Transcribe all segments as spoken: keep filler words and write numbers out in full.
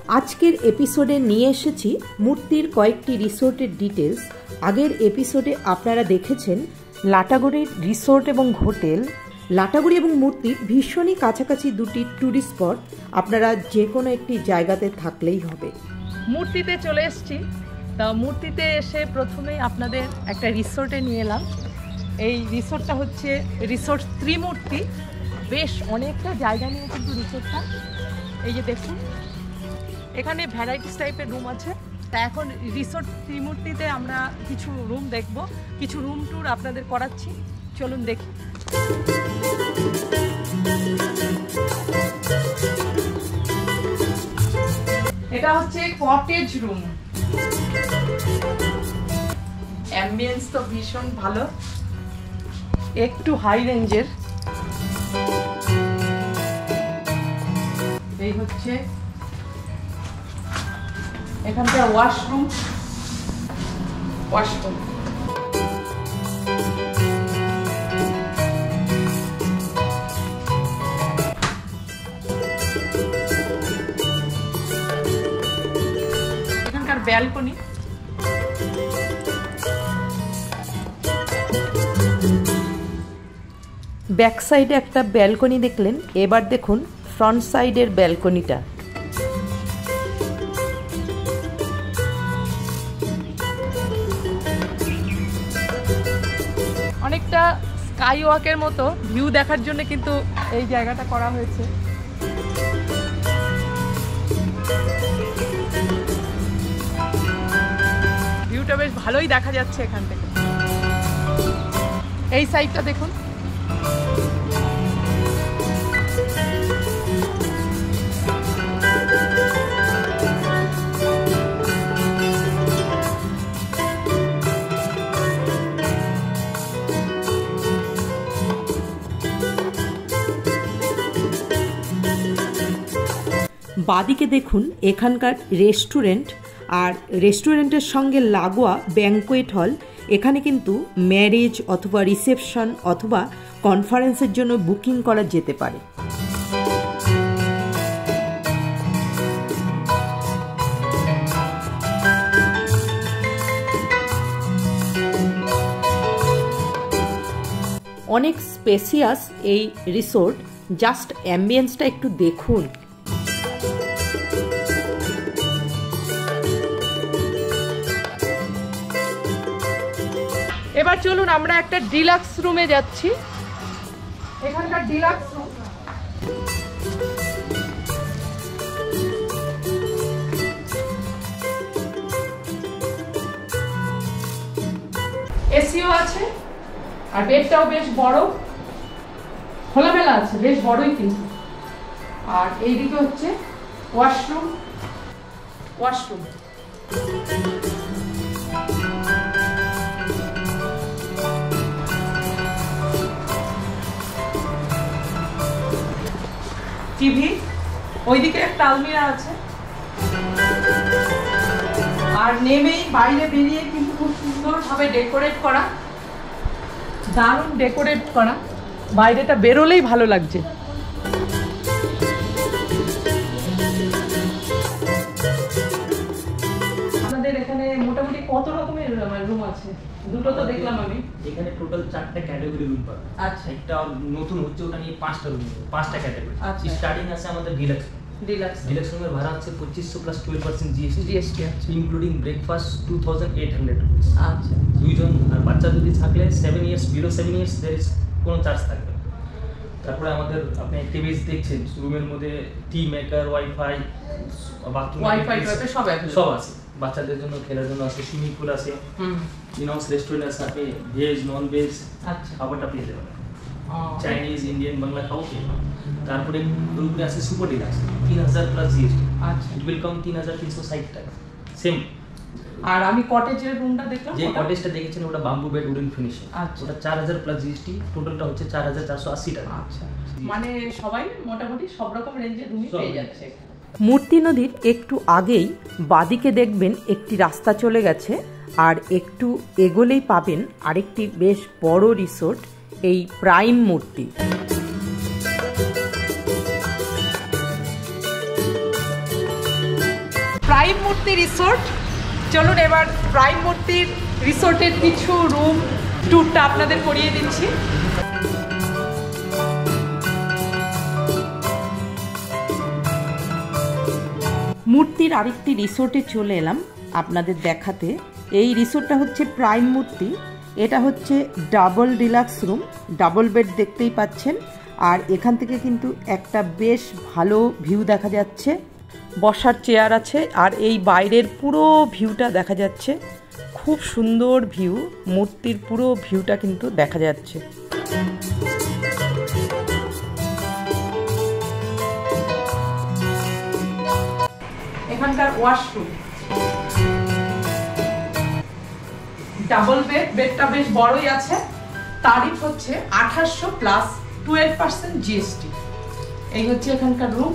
আজকের এপিসোডে নিয়ে এসেছি মূর্তির কয়েকটি রিসোর্টের ডিটেলস। আগের এপিসোডে আপনারা দেখেছেন লাটাগুড়ির রিসোর্ট এবং হোটেল। লাটাগুড়ি এবং মূর্তির ভীষণই কাছাকাছি দুটি ট্যুরিস্ট স্পট, আপনারা যে কোনো একটি জায়গাতে থাকলেই হবে। মূর্তিতে চলে এসেছি। তা মূর্তিতে এসে প্রথমেই আপনাদের একটা রিসোর্টে নিয়ে এলাম। এই রিসোর্টটা হচ্ছে রিসোর্ট ত্রিমূর্তি। বেশ অনেকটা জায়গা নিয়ে কিন্তু রিসোর্টটা। এই যে দেখুন, এখানে ভ্যারাইটিস টাইপের রুম আছে। তা এখন রিসোর্ট ত্রিমূর্তিতে আমরা কিছু রুম দেখব, কিছু রুম ট্যুর আপনাদের করাচ্ছি, চলুন দেখি। এটা হচ্ছে কটেজ রুম। অ্যাম্বিয়েন্স তো ভীষণ ভালো, একটু হাই রেঞ্জের। এই হচ্ছে এখানকার ওয়াশরুম ওয়াশরুম এখানকার ব্যালকনি। ব্যাক সাইডে একটা ব্যালকনি দেখলেন, এবার দেখুন ফ্রন্ট সাইডের ব্যালকনিটা। অনেকটা স্কাই ওয়াকের মতো ভিউ দেখার জন্য কিন্তু এই জায়গাটা করা হয়েছে। ভিউটা বেশ ভালোই দেখা যাচ্ছে এখান থেকে। এই সাইডটা দেখুন, বাদিকে দেখুন এখানকার রেস্টুরেন্ট, আর রেস্টুরেন্টের সঙ্গে লাগোয়া ব্যাঙ্কোয়েট হল। এখানে কিন্তু ম্যারেজ অথবা রিসেপশন অথবা কনফারেন্সের জন্য বুকিং করা যেতে পারে। অনেক স্পেসিয়াস এই রিসোর্ট, জাস্ট অ্যাম্বিয়েন্সটা একটু দেখুন। এবার চলুন আমরা একটা ডিলাক্স রুমে যাচ্ছি। এখানকার ডিলাক্স রুম এসিও আছে, আর বেডটাও বেশ বড়, খোলামেলা আছে, বেশ বড়ই কিন্তু। আর এইদিকে হচ্ছে ওয়াশরুম ওয়াশরুম টিভি, ওইদিকে একটা আলমিরা আছে। আর নেমেই বাইরে বেরিয়ে কিন্তু খুব সুন্দরভাবে ডেকোরেট করা, দারুণ ডেকোরেট করা। বাইরেটা বেরোলেই ভালো লাগছে। আমাদের এখানে মোটামুটি কত রকমের রুম আছে? দুটো তো দেখলাম আমি। এখানে টোটাল চারটা ক্যাটাগরি রুম পাবে। আচ্ছা, একটা নতুন হচ্ছে, ওটা নিয়ে পাঁচটা রুম, পাঁচটা ক্যাটাগরি। আচ্ছা, স্টার্টিং আছে আমাদের ডিলাক্স। ডিলাক্স ডিলাক্স রুমের ভাড়া হচ্ছে পঁচিশশো plus twelve percent GST GST আছে, including breakfast two thousand eight hundred rupees. আচ্ছা, দুইজন আর বাচ্চা যদি থাকলে seven years below seven years there is কোনো চার্জ থাকবে। তারপরে আমাদের আপনি অ্যাক্টিভিটিস দেখছেন, রুমের মধ্যে tea maker, wifi, bathroom, wifi সব আছে, সব আছে। বাচ্চাদের জন্য খেলার জন্য আছে, সুইমিং পুল আছে, ইনহাউস রেস্টুরেন্ট আছে, আপনি ভেজ নন ভেজ আচ্ছা খাবারটা পেয়ে যাবেন, চাইনিজ ইন্ডিয়ান বাংলা খাও পেয়ে যাবেন। তারপরে রুমে আছে সুপার ডিলাক্স, তিন হাজার প্লাস জিএসটি। আচ্ছা, ইট উইল কাম তিন হাজার তিনশো ষাট টাকা সেম। আর আমি কটেজের রুমটা দেখলাম, যে কটেজটা দেখেছেন ওটা বাম্বু বেড উডেন ফিনিশিং। আচ্ছা, ওটা চার হাজার প্লাস জিএসটি, টোটালটা হচ্ছে চার হাজার চারশো আশি টাকা। আচ্ছা, মানে সবাই মোটামুটি সব রকম রেঞ্জের রুমই পেয়ে যাচ্ছে। মূর্তি নদীর একটু আগেই বাদিকে দেখবেন একটি রাস্তা চলে গেছে, আর একটু এগোলেই পাবেন আরেকটি বেশ বড় রিসোর্ট, এই প্রাইম মূর্তি। প্রাইম মূর্তি রিসোর্ট। চলুন এবার প্রাইম মূর্তির রিসোর্টের কিছু রুম ট্যুরটা আপনাদের করিয়ে দিচ্ছি। মূর্তির আরেকটি রিসোর্টে চলে এলাম আপনাদের দেখাতে। এই রিসোর্টটা হচ্ছে প্রাইম মূর্তি। এটা হচ্ছে double deluxe room, double bed দেখতেই পাচ্ছেন। আর এখান থেকে কিন্তু একটা বেশ ভালো ভিউ দেখা যাচ্ছে, বসার চেয়ার আছে আর এই বাইরের পুরো ভিউটা দেখা যাচ্ছে। খুব সুন্দর ভিউ, মূর্তির পুরো ভিউটা কিন্তু দেখা যাচ্ছে। এখানকার ওয়াশরুম, ডাবল বেড, বেডটা বেশ বড়ই আছে। তারিফ হচ্ছে আঠাশশো প্লাস টুয়েলভ পার্সেন্ট জিএসটি। এই হচ্ছে এখানকার রুম।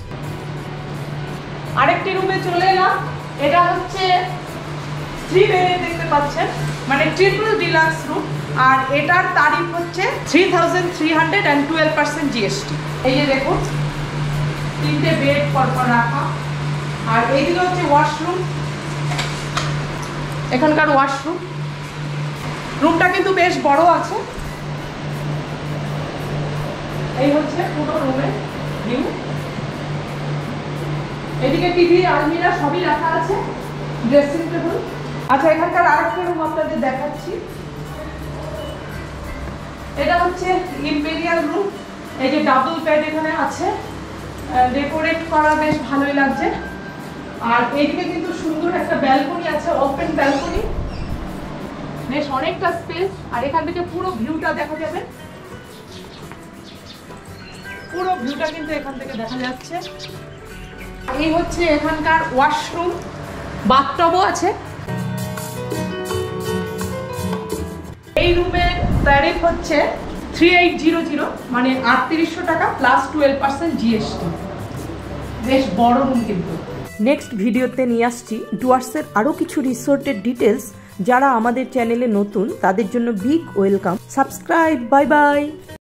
আরেকটি রুমে চলে এলাম। এটা হচ্ছে থ্রি বেডে দেখতে পাচ্ছেন, মানে ট্রিপল ডিলাক্স রুম। আর এটার তারিফ হচ্ছে three thousand three hundred and twelve percent GST. এই যে দেখুন তিনটে বেড পরপর রাখা। আর এইদিকে হচ্ছে ওয়াশরুম, এখানকার ওয়াশরুম। রুমটা কিন্তু বেশ বড় আছে। এই হচ্ছে পুরো রুমের ভিউ। এদিকে টিভি, আলমিরা সবই রাখা আছে, ড্রেসিং টেবিল। আচ্ছা, এখানকার আরেকটা রুম আপনাদের দেখাচ্ছি। এটা হচ্ছে ইম্পেরিয়াল রুম। এই যে ডাবল বেড এখানে আছে, ডেকোরেট করা বেশ ভালোই লাগছে। আর এইদিকে কিন্তু সুন্দর একটা ব্যালকনি আছে, ওপেন ব্যালকনি, বেশ অনেকটা স্পেস। আর এখান থেকে পুরো ভিউটা দেখা যাবে, পুরো ভিউটা কিন্তু এখান থেকে দেখা যাচ্ছে। এই হচ্ছে এখানকার ওয়াশরুম, বাথটবও আছে। এই রুমের ট্যারিফ হচ্ছে থ্রি এইট জিরো জিরো, মানে আটত্রিশশো টাকা প্লাস টুয়েলভ পার্সেন্ট জিএসটি। বেশ বড় রুম কিন্তু। নেক্সট ভিডিওতে নিয়ে আসছি ডুয়ার্সের আরও কিছু রিসোর্টের ডিটেলস। যারা আমাদের চ্যানেলে নতুন তাদের জন্য big welcome. Subscribe. Bye by.